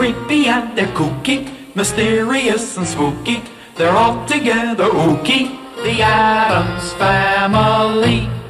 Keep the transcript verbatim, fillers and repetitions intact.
creepy and they're kooky, mysterious and spooky. They're all together ooky, the Addams Family.